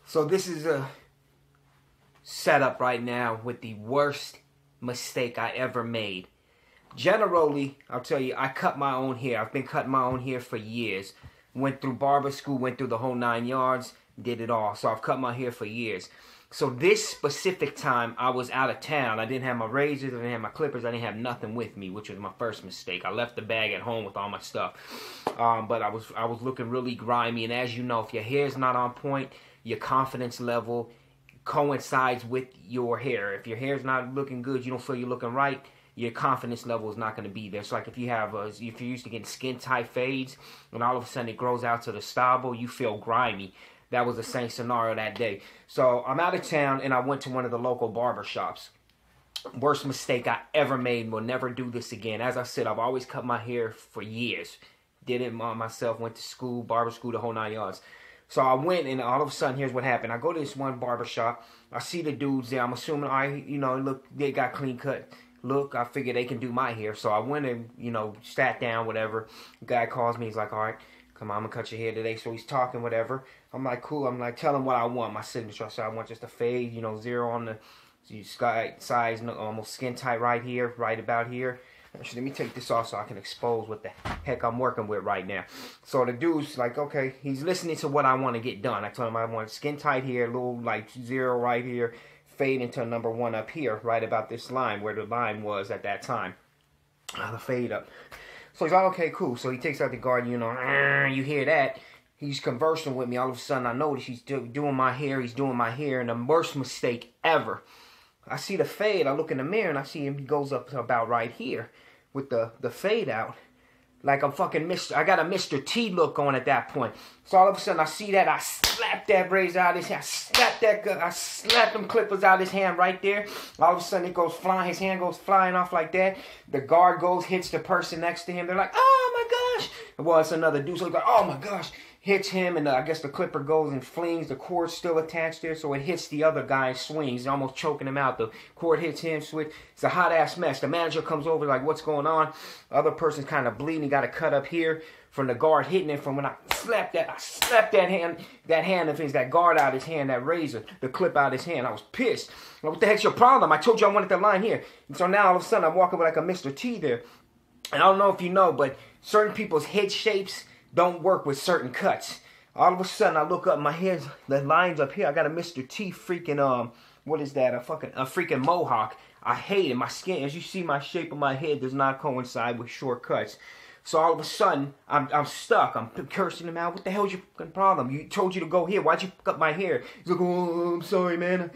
So this is a setup right now with the worst mistake I ever made. Generally, I'll tell you, I cut my own hair. I've been cutting my own hair for years. Went through barber school, went through the whole 9 yards, did it all. So I've cut my hair for years. So this specific time, I was out of town. I didn't have my razors, I didn't have my clippers, I didn't have nothing with me, which was my first mistake. I left the bag at home with all my stuff. But I was looking really grimy, and as you know, if your hair's not on point, your confidence level coincides with your hair. If your hair's not looking good, you don't feel you're looking right, your confidence level is not going to be there. It's like if you're used to getting skin tight fades, and all of a sudden it grows out to the stubble, you feel grimy. That was the same scenario that day. So I'm out of town, and I went to one of the local barber shops. Worst mistake I ever made. Will never do this again. As I said, I've always cut my hair for years. Did it myself. Went to school, barber school, the whole 9 yards. So I went, and all of a sudden, here's what happened. I go to this one barber shop. I see the dudes there. I'm assuming look, they got clean cut. Look, I figure they can do my hair. So I went and, sat down, whatever. The guy calls me. He's like, all right, come on, I'm going to cut your hair today. So he's talking, whatever. I'm like, cool. I'm like, tell him what I want. My signature. I said, I want just a fade, zero on the size, almost skin tight right here, right about here. Actually, let me take this off so I can expose what the heck I'm working with right now. So the dude's like, okay, he's listening to what I want to get done. I told him I want skin tight here, a little like zero right here, fade into number 1 up here, right about this line where the line was at that time. The fade up. So he's like, okay, cool. So he takes out the guard, you hear that. He's conversing with me. All of a sudden, I notice he's doing my hair. He's doing my hair. And the worst mistake ever. I see the fade. I look in the mirror, and I see him. He goes up to about right here with the fade out. Like I'm fucking I got a Mr. T look on at that point. So all of a sudden, I see that. I slap that razor out of his hand. I slap them clippers out of his hand right there. All of a sudden, it goes flying. His hand goes flying off like that. The guard hits the person next to him. They're like, oh, my gosh. Well, it's another dude. So he's like, oh, my gosh. Hits him, and I guess the clipper goes and flings. The cord's still attached there, so it hits the other guy and swings, almost choking him out. The cord hits him, switch. It's a hot-ass mess. The manager comes over like, what's going on? Other person's kind of bleeding. He got a cut up here from the guard hitting him. From when I slapped that hand of his, that guard out of his hand, that razor, the clip out of his hand. I was pissed. Like, what the heck's your problem? I told you I wanted the line here. And so now all of a sudden I'm walking with like a Mr. T there. And I don't know if you know, but certain people's head shapes don't work with certain cuts. All of a sudden, I look up, my hair, the lines up here. I got a Mr. T freaking, what is that? A freaking mohawk. I hate it. My skin, as you see, my shape of my head does not coincide with short cuts. So all of a sudden, I'm stuck. I'm cursing him out. What the hell's your fucking problem? You told you to go here. Why'd you cut my hair? He's like, oh, I'm sorry, man.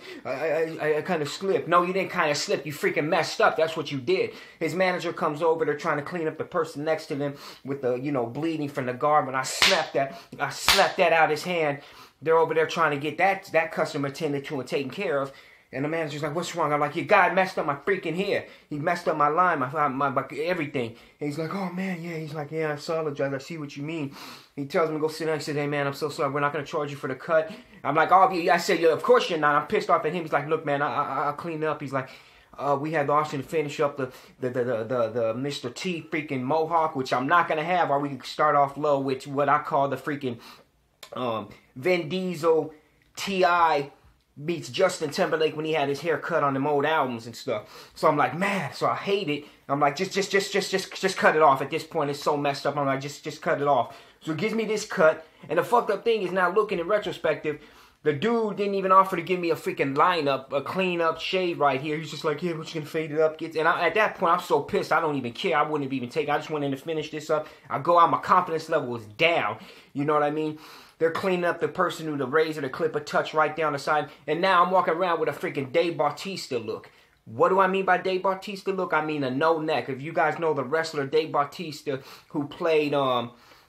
I kind of slipped. No, you didn't kind of slip. You freaking messed up. That's what you did. His manager comes over. They're trying to clean up the person next to them with the, bleeding from the garment. I slapped that out of his hand. They're over there trying to get that customer attended to and taken care of. And the manager's like, what's wrong? I'm like, your guy messed up my freaking hair. He messed up my line, my everything. And he's like, oh, man, yeah. He's like, yeah, I apologize. I see what you mean. He tells me to go sit down. He says, hey, man, I'm so sorry. We're not going to charge you for the cut. I'm like, oh, I said, yeah, of course you're not. I'm pissed off at him. He's like, look, man, I'll clean it up. He's like, we had the option to finish up the Mr. T freaking mohawk, which I'm not going to have, or we can start off low, which what I call the freaking Vin Diesel T.I. beats Justin Timberlake when he had his hair cut on them old albums and stuff. So I'm like, man, so I hate it. I'm like, just cut it off. At this point, it's so messed up. I'm like, just cut it off. So it gives me this cut. And the fucked up thing is now looking in retrospective, the dude didn't even offer to give me a freaking lineup, a clean up shave right here. He's just like, yeah, we're just going to fade it up. And at that point, I'm so pissed, I don't even care. I wouldn't have even taken. I just went in to finish this up. I go out, my confidence level was down. You know what I mean? They're cleaning up the person who the razor, the clipper touched right down the side. And now I'm walking around with a freaking Dave Bautista look. What do I mean by Dave Bautista look? I mean a no neck. If you guys know the wrestler Dave Bautista who played in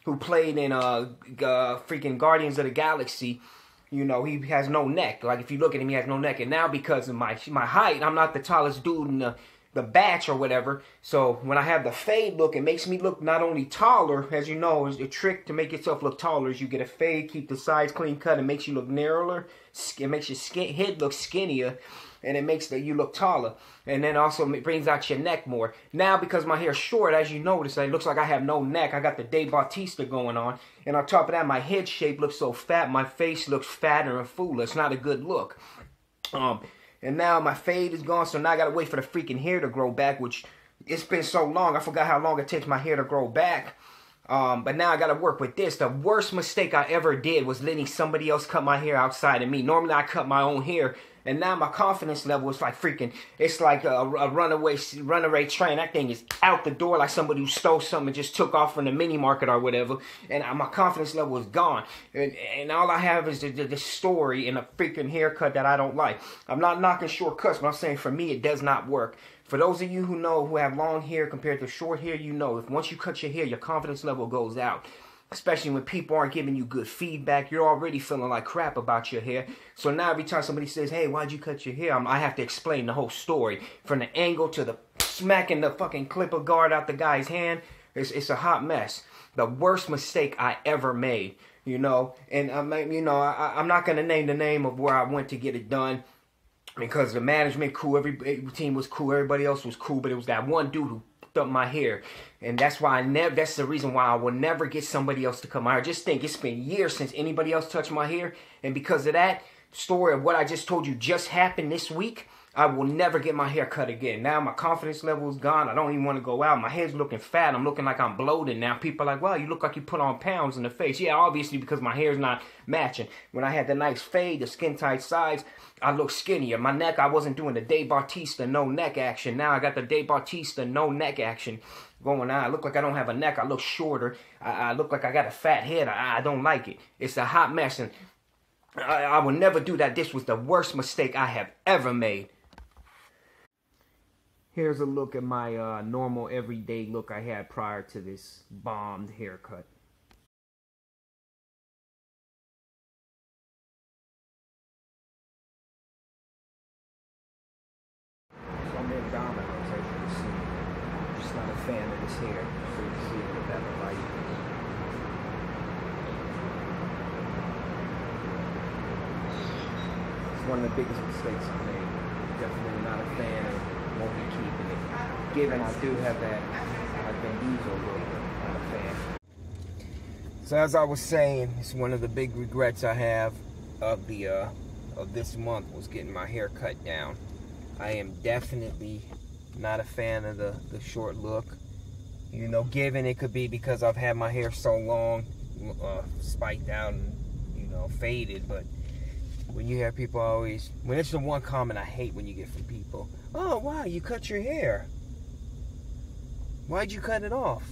freaking Guardians of the Galaxy, he has no neck. Like if you look at him, he has no neck. And now because of my height, I'm not the tallest dude the batch or whatever. So when I have the fade look, it makes me look not only taller, as you know, is the trick to make yourself look taller is you get a fade, keep the sides clean cut, it makes you look narrower, it makes your head look skinnier, and it makes you look taller. And then also it brings out your neck more. Now, because my hair's short, as you notice, it looks like I have no neck. I got the Dave Bautista going on. And on top of that, my head shape looks so fat. My face looks fatter and fuller. It's not a good look. And now my fade is gone, so now I got to wait for the freaking hair to grow back, which it's been so long. I forgot how long it takes my hair to grow back. But now I got to work with this. The worst mistake I ever did was letting somebody else cut my hair outside of me. Normally, I cut my own hair. And now my confidence level is like freaking, it's like a runaway train. That thing is out the door like somebody who stole something and just took off from the mini market or whatever. And my confidence level is gone. And all I have is the story and a freaking haircut that I don't like. I'm not knocking shortcuts, but I'm saying for me, it does not work. For those of you who know, who have long hair compared to short hair, you know, if once you cut your hair, your confidence level goes out. Especially when people aren't giving you good feedback. You're already feeling like crap about your hair. So now every time somebody says, hey, why'd you cut your hair? I have to explain the whole story. From the angle to the smacking the fucking clipper guard out the guy's hand. It's a hot mess. The worst mistake I ever made. You know, and I'm not going to name the name of where I went to get it done. Because the management cool, every team was cool, everybody else was cool. But it was that one dude who up my hair, and that's why that's the reason why I will never get somebody else to cut my hair. Just think, it's been years since anybody else touched my hair, and because of that story of what I just told you just happened this week, I will never get my hair cut again. Now my confidence level is gone. I don't even want to go out. My head's looking fat. I'm looking like I'm bloated now. People are like, wow, you look like you put on pounds in the face. Yeah, obviously because my hair's not matching. When I had the nice fade, the skin tight sides, I look skinnier. My neck, I wasn't doing the Dave Bautista no neck action. Now I got the Dave Bautista no neck action going on. I look like I don't have a neck. I look shorter. I look like I got a fat head. I don't like it. It's a hot mess, and I will never do that. This was the worst mistake I have ever made. Here's a look at my normal everyday look I had prior to this bombed haircut. So I'm in Domino's, as you can see. I'm just not a fan of this hair, so you can see it in a better light. It's one of the biggest mistakes I made. Definitely not a fan of won't be keeping it. Given I do have that Vin Diesel look, not a fan. So as I was saying, it's one of the big regrets I have of this month was getting my hair cut down. I am definitely not a fan of the short look. You know, given it could be because I've had my hair so long, spiked out and, you know, faded, but when you have people always, when it's the one comment I hate when you get from people, oh, wow, you cut your hair. Why'd you cut it off?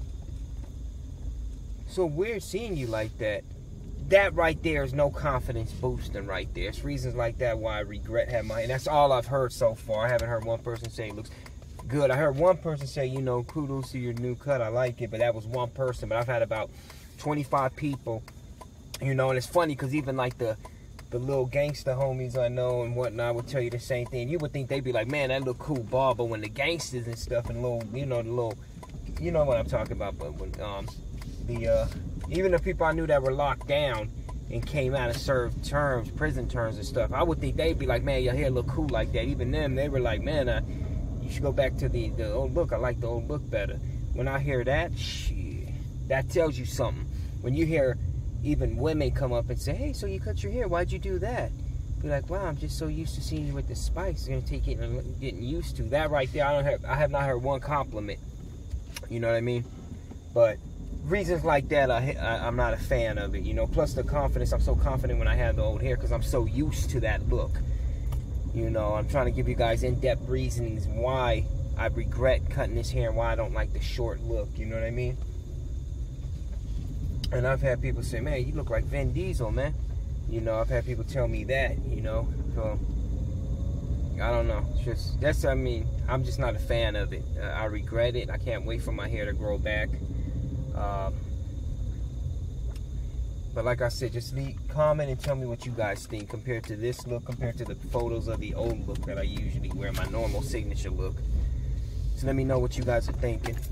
So weird seeing you like that. That right there is no confidence boosting right there. It's reasons like that why I regret having my hair. And that's all I've heard so far. I haven't heard one person say it looks good. I heard one person say, you know, kudos to your new cut. I like it. But that was one person. But I've had about 25 people, you know, and it's funny because even like the little gangster homies I know and whatnot would tell you the same thing. You would think they'd be like, man, that look cool, Bob. But when the gangsters and stuff and little, you know, you know what I'm talking about. But when even the people I knew that were locked down and came out and served terms, prison terms and stuff, I would think they'd be like, man, your hair look cool like that. Even them, they were like, man, you should go back to the old look. I like the old look better. When I hear that, shit, that tells you something. When you hear even women come up and say, hey, so you cut your hair, why'd you do that? Be like, wow, I'm just so used to seeing you with the spikes. It's gonna take getting used to. That right there, I have not heard one compliment. You know what I mean? But reasons like that, I'm not a fan of it, you know. Plus the confidence, I'm so confident when I have the old hair because I'm so used to that look. You know, I'm trying to give you guys in-depth reasonings why I regret cutting this hair and why I don't like the short look, you know what I mean? And I've had people say, man, you look like Vin Diesel, man. You know, I've had people tell me that, you know. So, I don't know. It's just, I mean, I'm just not a fan of it. I regret it. I can't wait for my hair to grow back. But like I said, just comment and tell me what you guys think compared to this look, compared to the photos of the old look that I usually wear, my normal signature look. comments. Let me know what you guys are thinking.